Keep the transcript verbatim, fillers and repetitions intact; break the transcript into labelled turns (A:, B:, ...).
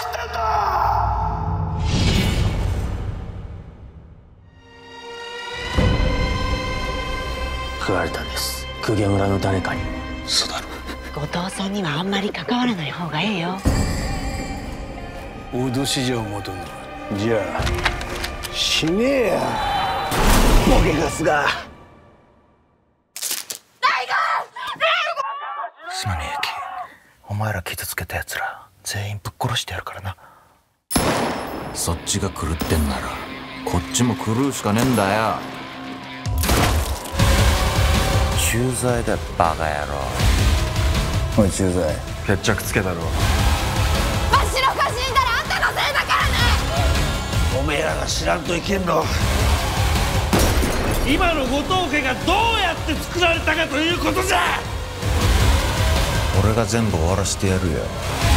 A: してんだ。食われたんです、公家村の誰かに。そうだろ。
B: 後藤さんにはあんまり関わらない方がええよ。
A: 脅し状を求む。じゃあ死ねえやボケガスが。
C: すまねえユキ、お前ら傷つけたやつら全員ぶっ殺してやるからな。そっちが狂ってんならこっちも狂うしかねえんだよ。駐在だよバカ野郎。
A: おい駐在、
C: 決着つけたろ。
B: 真っ白が死んだらあんたのせいだからね。
A: おめえらが知らんといけんの。
D: 今の後藤家がどうやって作られたかということじゃ。
C: 俺が全部終わらせてやるよ。